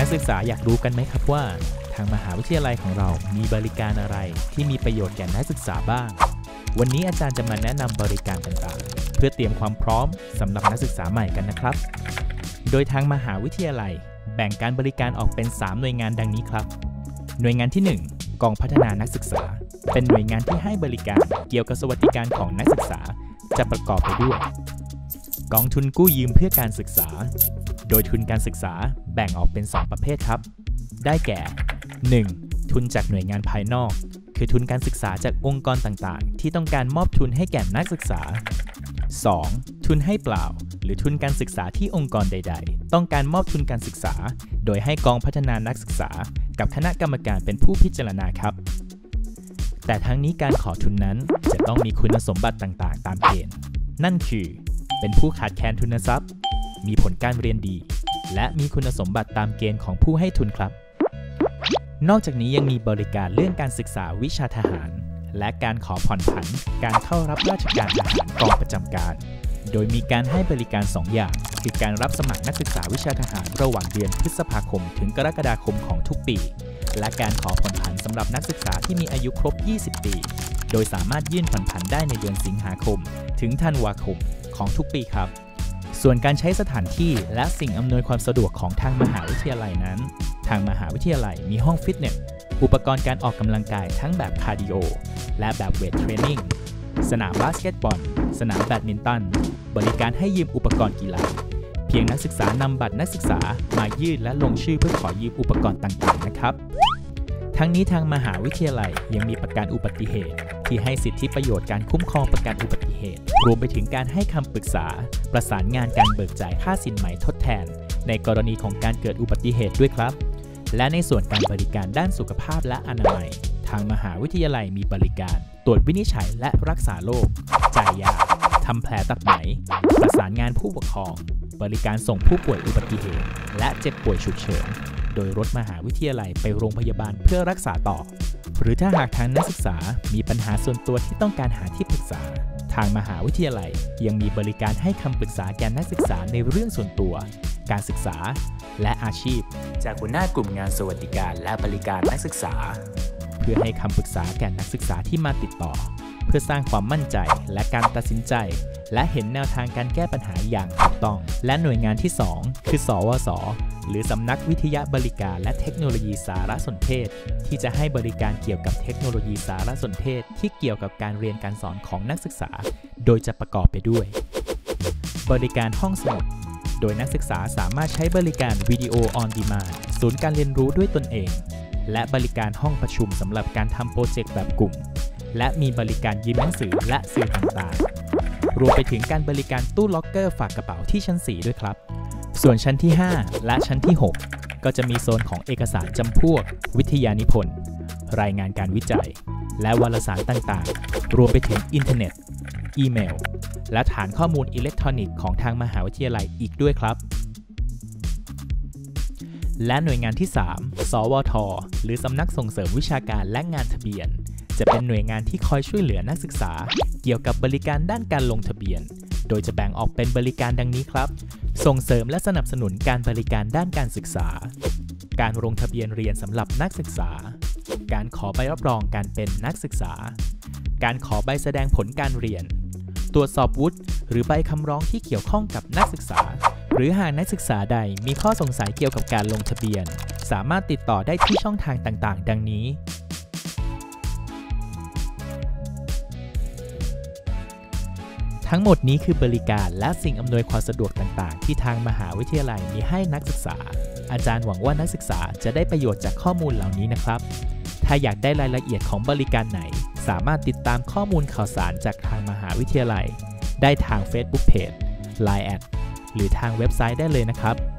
กศึกษาอยากรู้กันไหมครับว่าทางมหาวิทยาลัยของเรามีบริการอะไรที่มีประโยชน์แก่นักศึกษาบ้างวันนี้อาจารย์จะมาแนะนำบริการต่างๆเพื่อเตรียมความพร้อมสำหรับนักศึกษาใหม่กันนะครับโดยทางมหาวิทยาลัยแบ่งการบริการออกเป็น3หน่วยงานดังนี้ครับหน่วยงานที่1กองพัฒนานักศึกษาเป็นหน่วยงานที่ให้บริการเกี่ยวกับสวัสดิการของนักศึกษาจะประกอบไปด้วยกองทุนกู้ยืมเพื่อการศึกษาโดยทุนการศึกษาแบ่งออกเป็น2ประเภทครับได้แก่ 1. ทุนจากหน่วยงานภายนอกคือทุนการศึกษาจากองค์กรต่างๆที่ต้องการมอบทุนให้แก่นักศึกษา 2. ทุนให้เปล่าหรือทุนการศึกษาที่องค์กรใดๆต้องการมอบทุนการศึกษาโดยให้กองพัฒนานักศึกษากับคณะกรรมการเป็นผู้พิจารณาครับแต่ทั้งนี้การขอทุนนั้นจะต้องมีคุณสมบัติต่างๆตามเกณฑ์นั่นคือเป็นผู้ขาดแคลนทุนทรัพย์มีผลการเรียนดีและมีคุณสมบัติตามเกณฑ์ของผู้ให้ทุนครับนอกจากนี้ยังมีบริการเรื่องการศึกษาวิชาทหารและการขอผ่อนผันการเข้ารับราชการทหารกองประจำการโดยมีการให้บริการ2อย่างคือการรับสมัครนักศึกษาวิชาทหารระหว่างเดือนพฤษภาคมถึงกรกฎาคมของทุกปีและการขอผ่อนผันสำหรับนักศึกษาที่มีอายุครบ20ปีโดยสามารถยื่นผ่อนผันได้ในเดือนสิงหาคมถึงธันวาคมของทุกปีครับส่วนการใช้สถานที่และสิ่งอำนวยความสะดวกของทางมหาวิทยาลัยนั้นทางมหาวิทยาลัยมีห้องฟิตเนสอุปกรณ์การออกกำลังกายทั้งแบบคาร์ดิโอและแบบเวทเทรนนิ่งสนามบาสเกตบอลสนามแบดมินตันบริการให้ยืมอุปกรณ์กีฬาเพียงนักศึกษานำบัตรนักศึกษามายื่นและลงชื่อเพื่อขอยืมอุปกรณ์ต่างๆนะครับทั้งนี้ทางมหาวิทยาลัยยังมีประกันอุบัติเหตุที่ให้สิทธิประโยชน์การคุ้มครองประกันอุบัติเหตุรวมไปถึงการให้คำปรึกษาประสานงานการเบิกจ่ายค่าสินไหมทดแทนในกรณีของการเกิดอุบัติเหตุด้วยครับและในส่วนการบริการด้านสุขภาพและอนามัยทางมหาวิทยาลัยมีบริการตรวจวินิจฉัยและรักษาโรคจ่ายยาทำแผลตัดไหมประสานงานผู้ปกครองบริการส่งผู้ป่วยอุบัติเหตุและเจ็บป่วยฉุกเฉินโดยรถมหาวิทยาลัยไปโรงพยาบาลเพื่อรักษาต่อหรือถ้าหากทางนักศึกษามีปัญหาส่วนตัวที่ต้องการหาที่ปรึกษาทางมหาวิทยาลัยยังมีบริการให้คำปรึกษาแก่นักศึกษาในเรื่องส่วนตัวการศึกษาและอาชีพจากหัวหน้ากลุ่มงานสวัสดิการและบริการนักศึกษาเพื่อให้คำปรึกษาแก่นักศึกษาที่มาติดต่อเพื่อสร้างความมั่นใจและการตัดสินใจและเห็นแนวทางการแก้ปัญหาอย่างถูกต้องและหน่วยงานที่2คือสวสหรือสำนักวิทยาบริการและเทคโนโลยีสารสนเทศที่จะให้บริการเกี่ยวกับเทคโนโลยีสารสนเทศที่เกี่ยวกับการเรียนการสอนของนักศึกษาโดยจะประกอบไปด้วยบริการห้องสมุดโดยนักศึกษาสามารถใช้บริการวิดีโอออนดีมานด์ศูนย์การเรียนรู้ด้วยตนเองและบริการห้องประชุมสำหรับการทำโปรเจกต์แบบกลุ่มและมีบริการยืมหนังสือและสื่อต่างๆรวมไปถึงการบริการตู้ล็อกเกอร์ฝากกระเป๋าที่ชั้น4ด้วยครับส่วนชั้นที่5และชั้นที่6ก็จะมีโซนของเอกสารจำพวกวิทยานิพนธ์รายงานการวิจัยและวารสารต่างๆรวมไปถึงอินเทอร์เน็ตอีเมลและฐานข้อมูลอิเล็กทรอนิกส์ของทางมหาวิทยาลัยอีกด้วยครับและหน่วยงานที่3สวทหรือสำนักส่งเสริมวิชาการและงานทะเบียนจะเป็นหน่วยงานที่คอยช่วยเหลือนักศึกษาเกี่ยวกับบริการด้านการลงทะเบียนโดยจะแบ่งออกเป็นบริการดังนี้ครับส่งเสริมและสนับสนุนการบริการด้านการศึกษาการลงทะเบียนเรียนสำหรับนักศึกษาการขอใบรับรองการเป็นนักศึกษาการขอใบแสดงผลการเรียนตรวจสอบวุฒิหรือใบคำร้องที่เกี่ยวข้องกับนักศึกษาหรือหากนักศึกษาใดมีข้อสงสัยเกี่ยวกับการลงทะเบียนสามารถติดต่อได้ที่ช่องทางต่างๆดังนี้ทั้งหมดนี้คือบริการและสิ่งอำนวยความสะดวกต่างๆที่ทางมหาวิทยาลัยมีให้นักศึกษาอาจารย์หวังว่านักศึกษาจะได้ประโยชน์จากข้อมูลเหล่านี้นะครับถ้าอยากได้รายละเอียดของบริการไหนสามารถติดตามข้อมูลข่าวสารจากทางมหาวิทยาลัยได้ทาง Facebook Page LINE@ หรือทางเว็บไซต์ได้เลยนะครับ